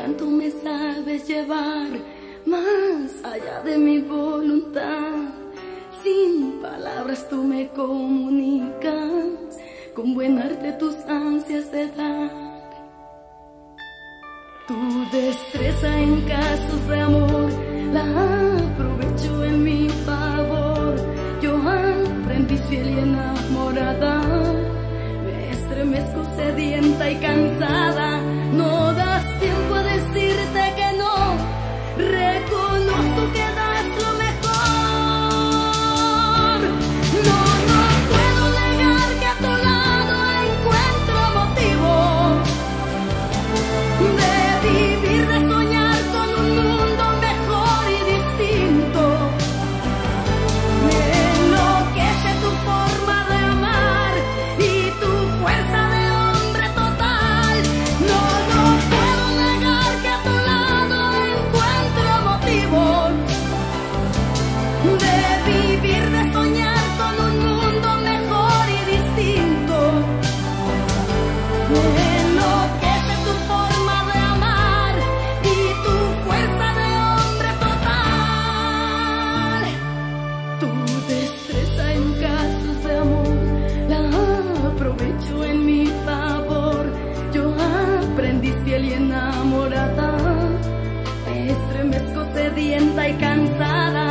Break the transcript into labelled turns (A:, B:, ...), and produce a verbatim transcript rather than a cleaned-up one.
A: encanto me sabes llevar más allá de mi voluntad. Sin palabras tú me comunicas, con buen arte tus ansias de dar. Tu destreza en casos de amor la aprovecho en mi favor. Yo aprendí fiel y enamorada, me estremezco sedienta y cansada. No das tiempo a decirte que no, reconozco que das lo mejor. No, no puedo negar que a tu lado encuentro motivos de vivir, de soñar con un mundo mejor y distinto. Me enloquece tu forma de amar y tu fuerza de hombre total. No, no puedo negar que a tu lado encuentro motivos de vivir, de soñar con un mundo mejor y distinto. Me enloquece tu forma de amar y tu fuerza de hombre total. Tu destreza en casos de amor la aprovecho en mi favor. Yo aprendí fiel y enamorada, me estremezco sedienta y cansada.